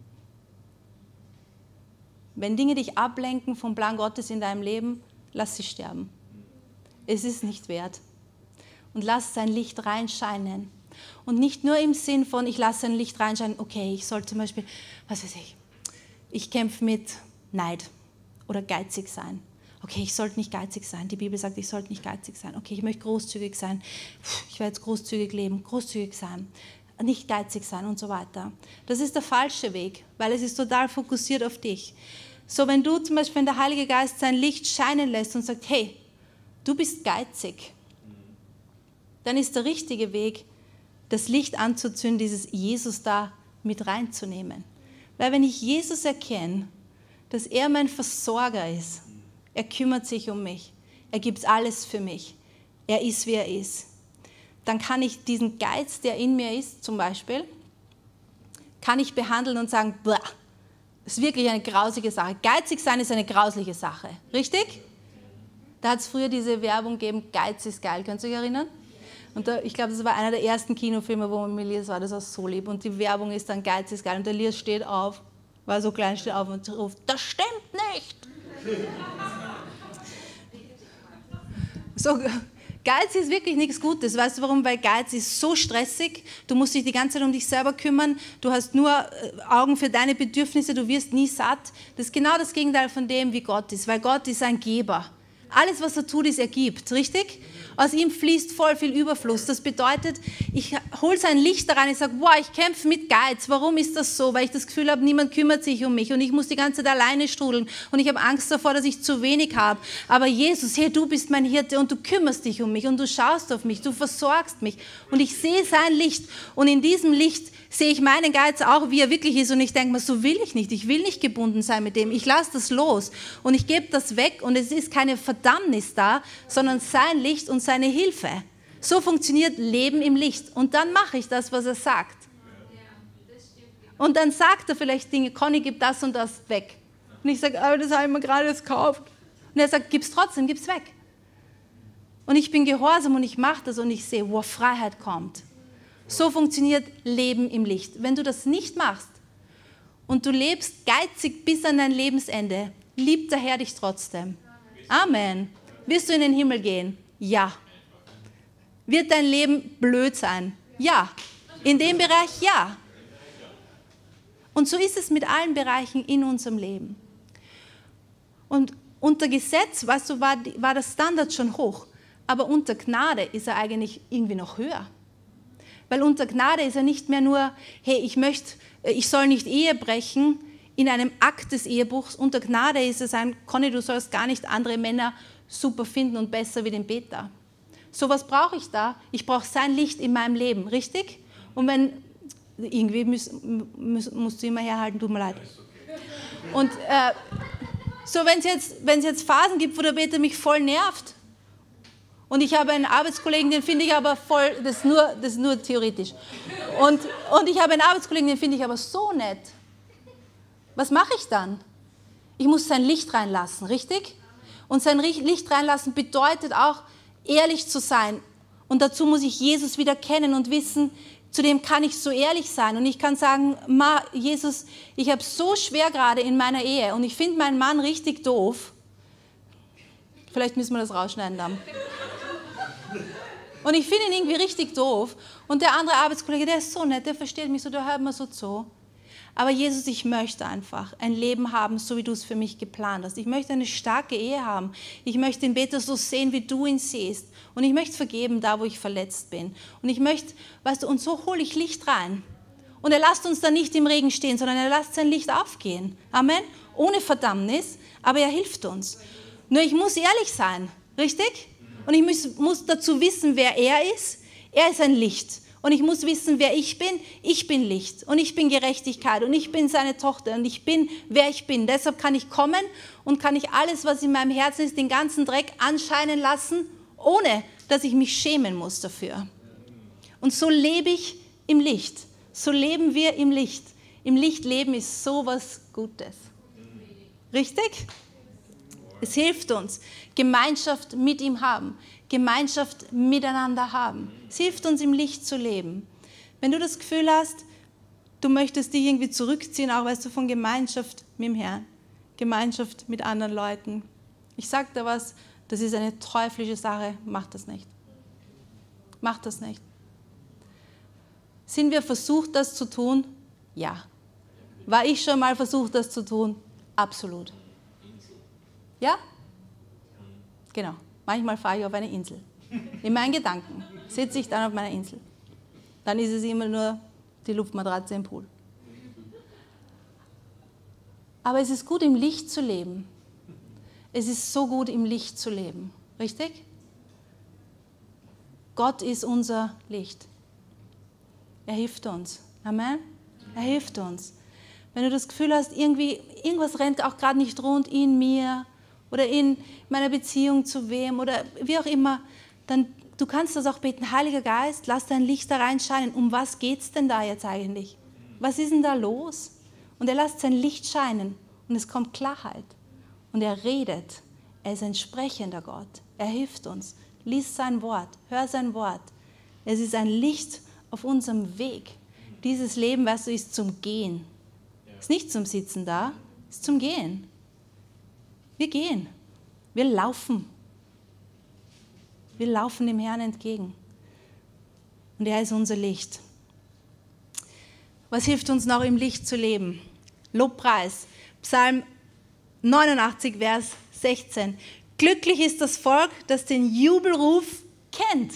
Wenn Dinge dich ablenken vom Plan Gottes in deinem Leben, lass sie sterben. Es ist nicht wert. Und lass sein Licht reinscheinen. Und nicht nur im Sinn von, ich lasse sein Licht reinscheinen, okay, ich soll zum Beispiel, was weiß ich, ich kämpfe mit Neid oder geizig sein. Okay, ich sollte nicht geizig sein. Die Bibel sagt, ich sollte nicht geizig sein. Okay, ich möchte großzügig sein. Ich werde jetzt großzügig leben, großzügig sein, nicht geizig sein und so weiter. Das ist der falsche Weg, weil es ist total fokussiert auf dich. So, wenn du zum Beispiel, wenn der Heilige Geist sein Licht scheinen lässt und sagt, hey, du bist geizig, dann ist der richtige Weg, das Licht anzuzünden, dieses Jesus da mit reinzunehmen. Weil wenn ich Jesus erkenne, dass er mein Versorger ist, er kümmert sich um mich, er gibt alles für mich, er ist, wie er ist, dann kann ich diesen Geiz, der in mir ist, zum Beispiel, kann ich behandeln und sagen, das ist wirklich eine grausige Sache. Geizig sein ist eine grausliche Sache, richtig? Da hat es früher diese Werbung gegeben, Geiz ist geil, könnt ihr euch erinnern? Und da, ich glaube, das war einer der ersten Kinofilme, wo man mit Elias war, das war so lieb. Und die Werbung ist dann, Geiz ist geil. Und der Elias steht auf, war so klein, steht auf und ruft, das stimmt nicht! So, Geiz ist wirklich nichts Gutes. Weißt du warum? Weil Geiz ist so stressig. Du musst dich die ganze Zeit um dich selber kümmern. Du hast nur Augen für deine Bedürfnisse. Du wirst nie satt. Das ist genau das Gegenteil von dem, wie Gott ist. Weil Gott ist ein Geber. Alles, was er tut, ist, er gibt. Richtig? Aus ihm fließt voll viel Überfluss. Das bedeutet, ich hole sein Licht da rein, ich sage, wow, ich kämpfe mit Geiz. Warum ist das so? Weil ich das Gefühl habe, niemand kümmert sich um mich und ich muss die ganze Zeit alleine strudeln und ich habe Angst davor, dass ich zu wenig habe. Aber Jesus, hey, du bist mein Hirte und du kümmerst dich um mich und du schaust auf mich, du versorgst mich und ich sehe sein Licht und in diesem Licht sehe ich meinen Geiz auch, wie er wirklich ist und ich denke mir, so will ich nicht. Ich will nicht gebunden sein mit dem. Ich lasse das los und ich gebe das weg und es ist keine Verdammnis da, sondern sein Licht und seine Hilfe. So funktioniert Leben im Licht. Und dann mache ich das, was er sagt. Und dann sagt er vielleicht Dinge, Conny, gib das und das weg. Und ich sage, aber das habe ich mir gerade gekauft. Und er sagt, gib's trotzdem, gib's weg. Und ich bin gehorsam und ich mache das und ich sehe, wo Freiheit kommt. So funktioniert Leben im Licht. Wenn du das nicht machst und du lebst geizig bis an dein Lebensende, liebt der Herr dich trotzdem. Amen. Wirst du in den Himmel gehen? Ja. Wird dein Leben blöd sein? Ja. In dem Bereich? Ja. Und so ist es mit allen Bereichen in unserem Leben. Und unter Gesetz, weißt du, war, war der Standard schon hoch. Aber unter Gnade ist er eigentlich irgendwie noch höher. Weil unter Gnade ist er nicht mehr nur, hey, ich möchte, ich soll nicht Ehe brechen in einem Akt des Ehebruchs. Unter Gnade ist es ein, Conny, du sollst gar nicht andere Männer super finden und besser wie den Peter. So was brauche ich da? Ich brauche sein Licht in meinem Leben, richtig? Und wenn, irgendwie muss, muss, musst du immer herhalten, tut mir leid. Und äh, so, wenn es jetzt, wenn's jetzt Phasen gibt, wo der Peter mich voll nervt, und ich habe einen Arbeitskollegen, den finde ich aber voll, das ist nur, das ist nur theoretisch. Und, und ich habe einen Arbeitskollegen, den finde ich aber so nett. Was mache ich dann? Ich muss sein Licht reinlassen, richtig? Und sein Licht reinlassen bedeutet auch, ehrlich zu sein. Und dazu muss ich Jesus wieder kennen und wissen, zu dem kann ich so ehrlich sein. Und ich kann sagen, Ma, Jesus, ich habe so schwer gerade in meiner Ehe und ich finde meinen Mann richtig doof. Vielleicht müssen wir das rausschneiden dann. Und ich finde ihn irgendwie richtig doof. Und der andere Arbeitskollege, der ist so nett, der versteht mich so, der hört mir so zu. Aber Jesus, ich möchte einfach ein Leben haben, so wie du es für mich geplant hast. Ich möchte eine starke Ehe haben. Ich möchte den Peter so sehen, wie du ihn siehst. Und ich möchte vergeben, da wo ich verletzt bin. Und ich möchte, weißt du, und so hole ich Licht rein. Und er lässt uns dann nicht im Regen stehen, sondern er lässt sein Licht aufgehen. Amen. Ohne Verdammnis, aber er hilft uns. Nur ich muss ehrlich sein, richtig? Und ich muss, muss dazu wissen, wer er ist. Er ist ein Licht. Und ich muss wissen, wer ich bin. Ich bin Licht und ich bin Gerechtigkeit und ich bin seine Tochter und ich bin, wer ich bin. Deshalb kann ich kommen und kann ich alles, was in meinem Herzen ist, den ganzen Dreck anscheinen lassen, ohne dass ich mich schämen muss dafür. Und so lebe ich im Licht. So leben wir im Licht. Im Licht leben ist so was Gutes. Richtig? Es hilft uns. Gemeinschaft mit ihm haben. Gemeinschaft miteinander haben. Es hilft uns, im Licht zu leben. Wenn du das Gefühl hast, du möchtest dich irgendwie zurückziehen, auch weißt du, von Gemeinschaft mit dem Herrn, Gemeinschaft mit anderen Leuten. Ich sage dir was, das ist eine teuflische Sache, mach das nicht. Mach das nicht. Sind wir versucht, das zu tun? Ja. War ich schon mal versucht, das zu tun? Absolut. Ja? Genau. Manchmal fahre ich auf eine Insel. In meinen Gedanken sitze ich dann auf meiner Insel. Dann ist es immer nur die Luftmatratze im Pool. Aber es ist gut, im Licht zu leben. Es ist so gut, im Licht zu leben. Richtig? Gott ist unser Licht. Er hilft uns. Amen? Er hilft uns. Wenn du das Gefühl hast, irgendwie, irgendwas rennt auch gerade nicht rund in mir oder in meiner Beziehung zu wem oder wie auch immer, dann du kannst das auch beten. Heiliger Geist, lass dein Licht da reinscheinen. Um was geht es denn da jetzt eigentlich? Was ist denn da los? Und er lässt sein Licht scheinen und es kommt Klarheit. Und er redet. Er ist ein sprechender Gott. Er hilft uns. Lies sein Wort, hör sein Wort. Es ist ein Licht auf unserem Weg. Dieses Leben, weißt du, ist zum Gehen. Ist nicht zum Sitzen da, ist zum Gehen. Wir gehen. Wir laufen. Wir laufen dem Herrn entgegen. Und er ist unser Licht. Was hilft uns noch, im Licht zu leben? Lobpreis. Psalm neunundachtzig, Vers sechzehn. Glücklich ist das Volk, das den Jubelruf kennt.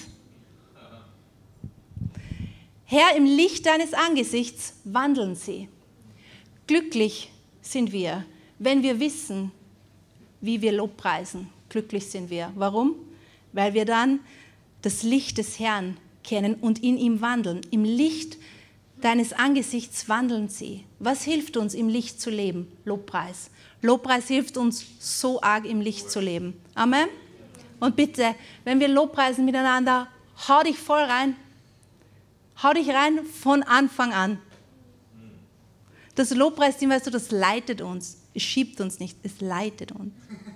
Herr, im Licht deines Angesichts wandeln sie. Glücklich sind wir, wenn wir wissen, wie wir Lobpreisen. Glücklich sind wir. Warum? Weil wir dann das Licht des Herrn kennen und in ihm wandeln. Im Licht deines Angesichts wandeln sie. Was hilft uns, im Licht zu leben? Lobpreis. Lobpreis hilft uns, so arg im Licht zu leben. Amen? Und bitte, wenn wir Lobpreisen miteinander, hau dich voll rein. Hau dich rein von Anfang an. Das Lobpreisteam, weißt du, das leitet uns. Es schiebt uns nicht, es leitet uns.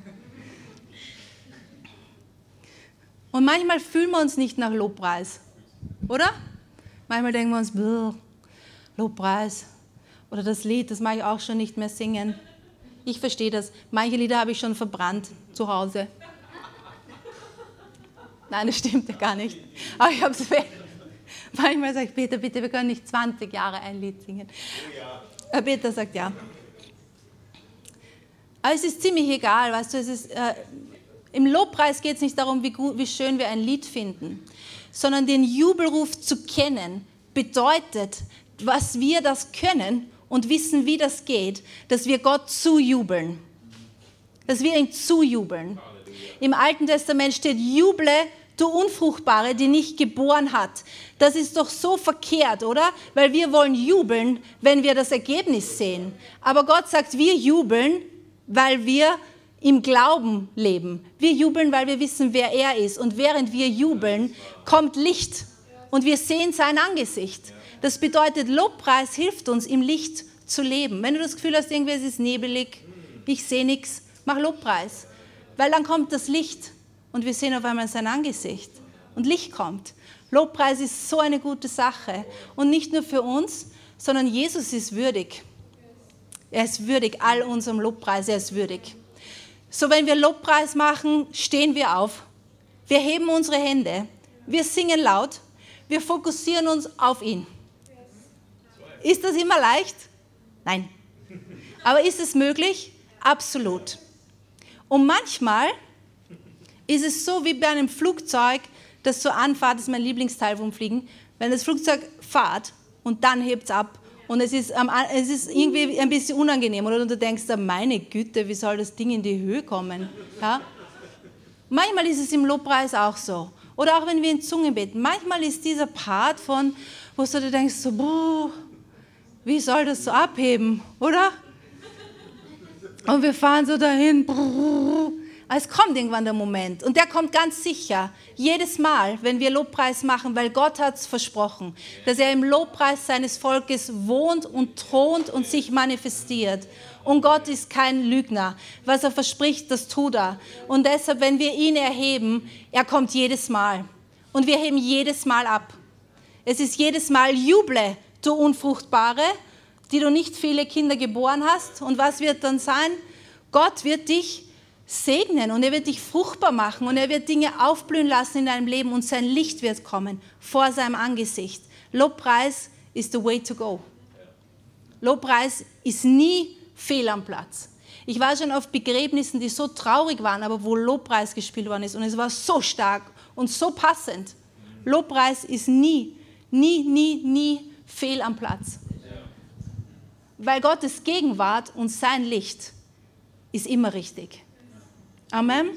Und manchmal fühlen wir uns nicht nach Lobpreis, oder? Manchmal denken wir uns, Lobpreis oder das Lied, das mag ich auch schon nicht mehr singen. Ich verstehe das. Manche Lieder habe ich schon verbrannt zu Hause. Nein, das stimmt ja gar nicht. Aber ich habe es weg. Manchmal sage ich, Peter, bitte, wir können nicht zwanzig Jahre ein Lied singen. Oh ja. Peter sagt ja. Aber es ist ziemlich egal, weißt du, es ist, äh, im Lobpreis geht es nicht darum, wie, gut, wie schön wir ein Lied finden, sondern den Jubelruf zu kennen, bedeutet, was wir das können und wissen, wie das geht, dass wir Gott zujubeln. Dass wir ihm zujubeln. Im Alten Testament steht, juble, du Unfruchtbare, die nicht geboren hat. Das ist doch so verkehrt, oder? Weil wir wollen jubeln, wenn wir das Ergebnis sehen. Aber Gott sagt, wir jubeln, weil wir im Glauben leben. Wir jubeln, weil wir wissen, wer er ist. Und während wir jubeln, kommt Licht. Und wir sehen sein Angesicht. Das bedeutet, Lobpreis hilft uns, im Licht zu leben. Wenn du das Gefühl hast, irgendwie es ist nebelig, ich sehe nichts, mach Lobpreis. Weil dann kommt das Licht. Und wir sehen auf einmal sein Angesicht. Und Licht kommt. Lobpreis ist so eine gute Sache. Und nicht nur für uns, sondern Jesus ist würdig. Er ist würdig, all unserem Lobpreis, er ist würdig. So, wenn wir Lobpreis machen, stehen wir auf. Wir heben unsere Hände. Wir singen laut. Wir fokussieren uns auf ihn. Ist das immer leicht? Nein. Aber ist es möglich? Absolut. Und manchmal ist es so wie bei einem Flugzeug, das so anfährt, das ist mein Lieblingsteil vom Fliegen, wenn das Flugzeug fährt und dann hebt es ab und es ist, es ist irgendwie ein bisschen unangenehm, oder? Und du denkst, meine Güte, wie soll das Ding in die Höhe kommen? Ja? Manchmal ist es im Lobpreis auch so. Oder auch wenn wir in Zungen beten. Manchmal ist dieser Part von, wo du dir denkst, so, boah, wie soll das so abheben, oder? Und wir fahren so dahin. Es kommt irgendwann der Moment. Und der kommt ganz sicher. Jedes Mal, wenn wir Lobpreis machen, weil Gott hat es versprochen, dass er im Lobpreis seines Volkes wohnt und thront und sich manifestiert. Und Gott ist kein Lügner. Was er verspricht, das tut er. Und deshalb, wenn wir ihn erheben, er kommt jedes Mal. Und wir heben jedes Mal ab. Es ist jedes Mal Juble, du Unfruchtbare, die du nicht viele Kinder geboren hast. Und was wird dann sein? Gott wird dich segnen und er wird dich fruchtbar machen und er wird Dinge aufblühen lassen in deinem Leben und sein Licht wird kommen vor seinem Angesicht. Lobpreis ist the way to go. Lobpreis ist nie fehl am Platz. Ich war schon auf Begräbnissen, die so traurig waren, aber wo Lobpreis gespielt worden ist und es war so stark und so passend. Lobpreis ist nie, nie, nie, nie fehl am Platz. Weil Gottes Gegenwart und sein Licht ist immer richtig. Amen.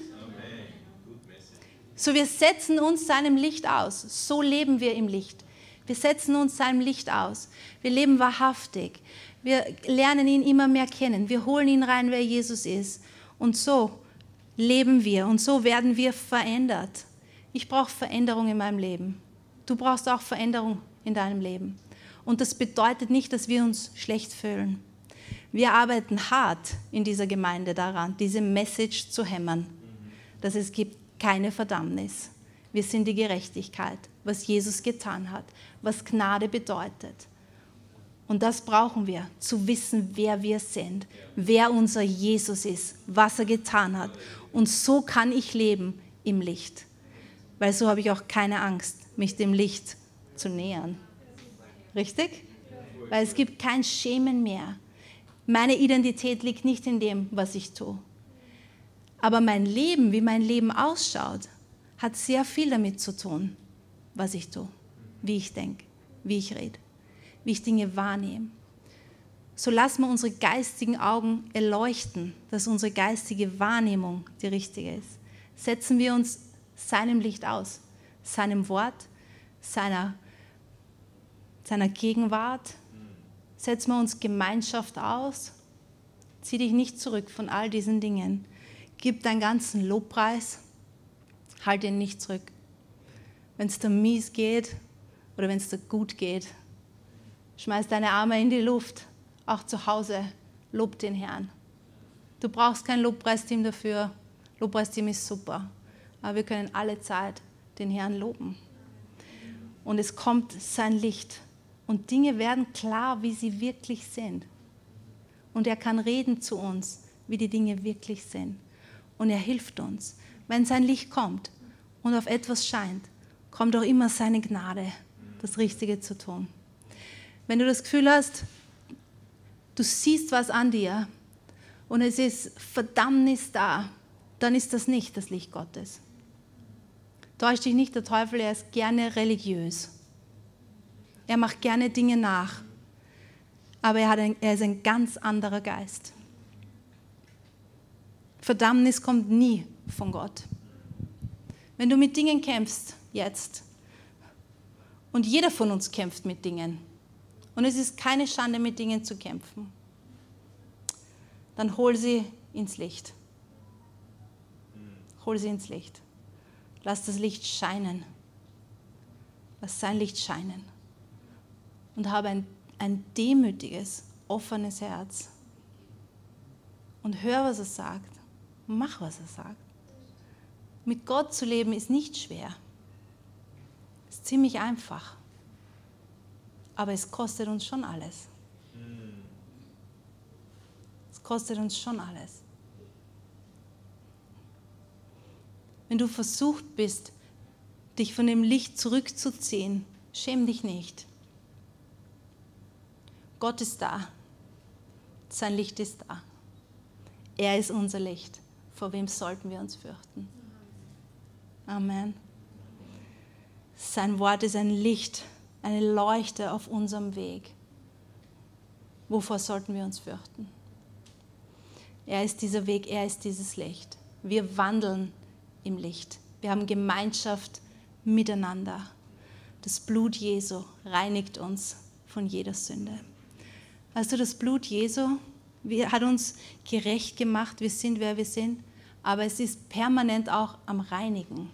So, wir setzen uns seinem Licht aus. So leben wir im Licht. Wir setzen uns seinem Licht aus. Wir leben wahrhaftig. Wir lernen ihn immer mehr kennen. Wir holen ihn rein, wer Jesus ist. Und so leben wir und so werden wir verändert. Ich brauche Veränderung in meinem Leben. Du brauchst auch Veränderung in deinem Leben. Und das bedeutet nicht, dass wir uns schlecht fühlen. Wir arbeiten hart in dieser Gemeinde daran, diese Message zu hämmern, dass es gibt keine Verdammnis. Wir sind die Gerechtigkeit, was Jesus getan hat, was Gnade bedeutet. Und das brauchen wir, zu wissen, wer wir sind, wer unser Jesus ist, was er getan hat. Und so kann ich leben im Licht, weil so habe ich auch keine Angst, mich dem Licht zu nähern. Richtig? Weil es gibt kein Schämen mehr. Meine Identität liegt nicht in dem, was ich tue. Aber mein Leben, wie mein Leben ausschaut, hat sehr viel damit zu tun, was ich tue, wie ich denke, wie ich rede, wie ich Dinge wahrnehme. So lassen wir unsere geistigen Augen erleuchten, dass unsere geistige Wahrnehmung die richtige ist. Setzen wir uns seinem Licht aus, seinem Wort, seiner, seiner Gegenwart. Setzen wir uns Gemeinschaft aus. Zieh dich nicht zurück von all diesen Dingen. Gib deinen ganzen Lobpreis. Halt ihn nicht zurück. Wenn es dir mies geht oder wenn es dir gut geht, schmeiß deine Arme in die Luft. Auch zu Hause, lob den Herrn. Du brauchst kein Lobpreisteam dafür. Lobpreisteam ist super. Aber wir können alle Zeit den Herrn loben. Und es kommt sein Licht. Und Dinge werden klar, wie sie wirklich sind. Und er kann reden zu uns, wie die Dinge wirklich sind. Und er hilft uns. Wenn sein Licht kommt und auf etwas scheint, kommt auch immer seine Gnade, das Richtige zu tun. Wenn du das Gefühl hast, du siehst was an dir und es ist Verdammnis da, dann ist das nicht das Licht Gottes. Täusch dich nicht, der Teufel, er ist gerne religiös. Er macht gerne Dinge nach, aber er, hat ein, er ist ein ganz anderer Geist. Verdammnis kommt nie von Gott. Wenn du mit Dingen kämpfst, jetzt, und jeder von uns kämpft mit Dingen, und es ist keine Schande, mit Dingen zu kämpfen, dann hol sie ins Licht. Hol sie ins Licht. Lass das Licht scheinen. Lass sein Licht scheinen. Und habe ein, ein demütiges, offenes Herz. Und hör, was er sagt. Und mach, was er sagt. Mit Gott zu leben ist nicht schwer. Es ist ziemlich einfach. Aber es kostet uns schon alles. Es kostet uns schon alles. Wenn du versucht bist, dich von dem Licht zurückzuziehen, schäm dich nicht. Gott ist da. Sein Licht ist da. Er ist unser Licht. Vor wem sollten wir uns fürchten? Amen. Sein Wort ist ein Licht, eine Leuchte auf unserem Weg. Wovor sollten wir uns fürchten? Er ist dieser Weg, er ist dieses Licht. Wir wandeln im Licht. Wir haben Gemeinschaft miteinander. Das Blut Jesu reinigt uns von jeder Sünde. Also das Blut Jesu hat uns gerecht gemacht, wir sind, wer wir sind, aber es ist permanent auch am Reinigen.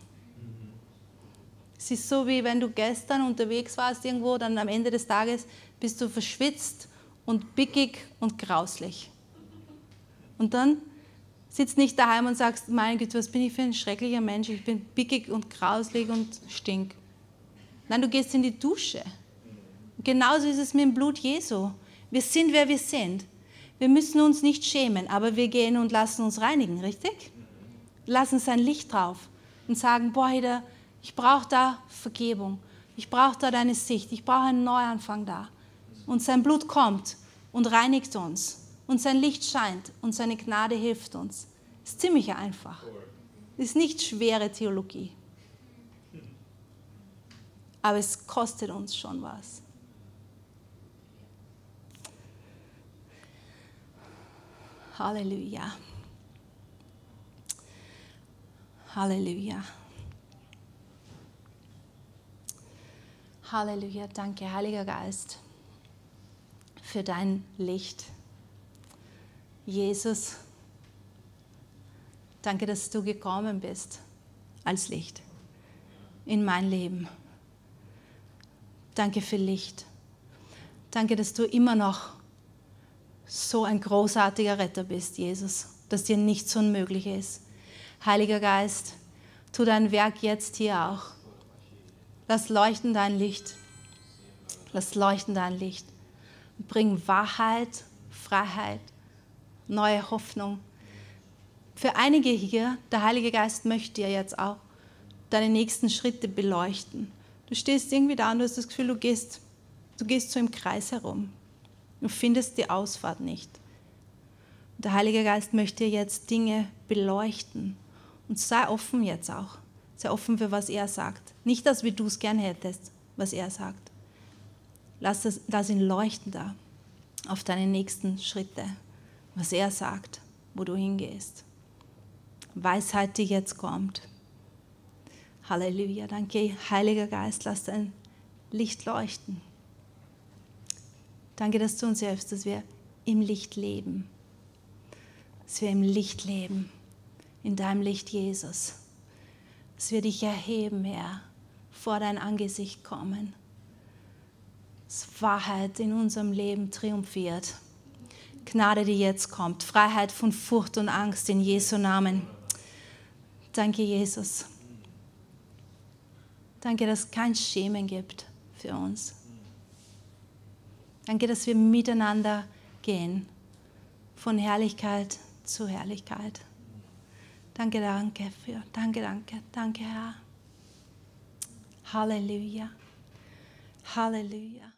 Es ist so, wie wenn du gestern unterwegs warst irgendwo, dann am Ende des Tages bist du verschwitzt und bickig und grauslich. Und dann sitzt nicht daheim und sagst, mein Gott, was bin ich für ein schrecklicher Mensch, ich bin bickig und grauslich und stink. Nein, du gehst in die Dusche. Und genauso ist es mit dem Blut Jesu. Wir sind, wer wir sind. Wir müssen uns nicht schämen, aber wir gehen und lassen uns reinigen, richtig? Lassen sein Licht drauf und sagen, boah, Heda, ich brauche da Vergebung. Ich brauche da deine Sicht. Ich brauche einen Neuanfang da. Und sein Blut kommt und reinigt uns. Und sein Licht scheint und seine Gnade hilft uns. Das ist ziemlich einfach. Das ist nicht schwere Theologie. Aber es kostet uns schon was. Halleluja. Halleluja. Halleluja. Danke, Heiliger Geist, für dein Licht. Jesus, danke, dass du gekommen bist als Licht in mein Leben. Danke für Licht. Danke, dass du immer noch so ein großartiger Retter bist, Jesus, dass dir nichts unmöglich ist. Heiliger Geist, tu dein Werk jetzt hier auch. Lass leuchten dein Licht. Lass leuchten dein Licht. Bring Wahrheit, Freiheit, neue Hoffnung. Für einige hier, der Heilige Geist möchte dir jetzt auch deine nächsten Schritte beleuchten. Du stehst irgendwie da und du hast das Gefühl, du gehst, du gehst so im Kreis herum. Du findest die Ausfahrt nicht. Der Heilige Geist möchte dir jetzt Dinge beleuchten. Und sei offen jetzt auch. Sei offen für, was er sagt. Nicht das, wie du es gern hättest, was er sagt. Lass, das, lass ihn leuchten da auf deine nächsten Schritte, was er sagt, wo du hingehst. Weisheit, die jetzt kommt. Halleluja. Danke, Heiliger Geist, lass dein Licht leuchten. Danke, dass du uns hilfst, dass wir im Licht leben. Dass wir im Licht leben, in deinem Licht, Jesus. Dass wir dich erheben, Herr, vor dein Angesicht kommen. Dass Wahrheit in unserem Leben triumphiert. Gnade, die jetzt kommt. Freiheit von Furcht und Angst in Jesu Namen. Danke, Jesus. Danke, dass es kein Schämen gibt für uns. Danke, dass wir miteinander gehen, von Herrlichkeit zu Herrlichkeit. Danke, danke für, danke, danke, danke, Herr. Halleluja, Halleluja.